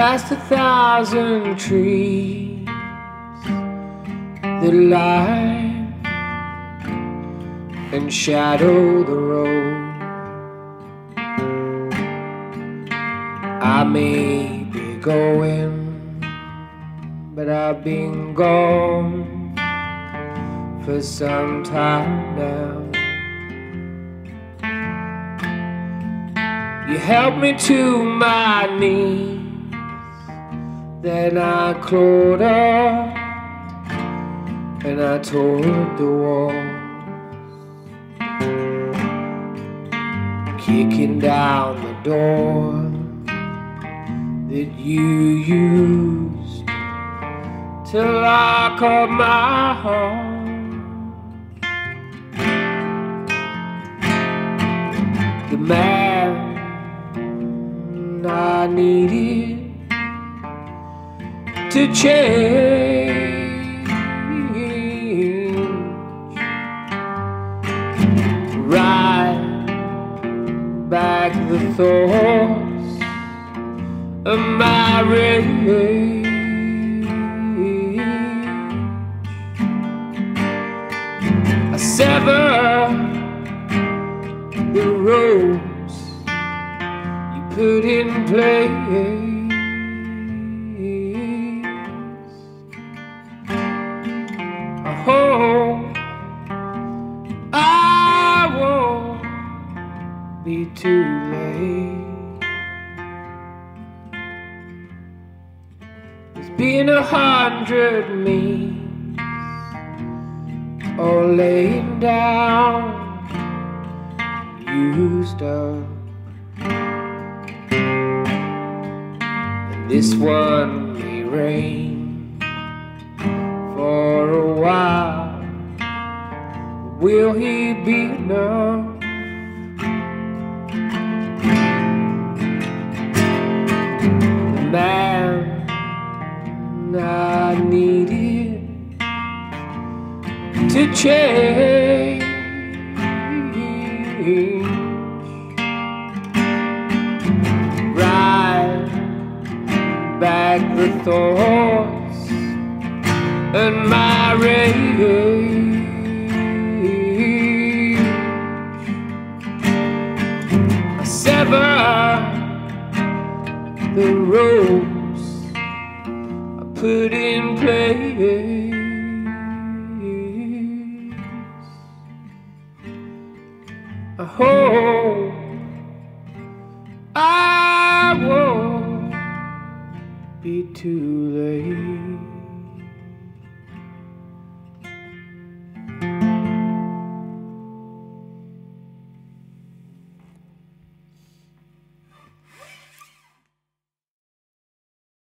past 1,000 trees that line and shadow the road. I may be going, but I've been gone for some time now. You helped me to my knees, then I clawed up and I toward the walls, kicking down the door that you used to lock up my heart. The man I needed to change, ride back the thoughts of my rage. I sever the ropes you put in place. I hope I won't be too late. There's been 100 me all laying down, used up, and this one may rain for a while. Will he be enough? The man I needed to change, ride back the thoughts and my rage. I sever the ropes I put in place. I hope I won't be too late.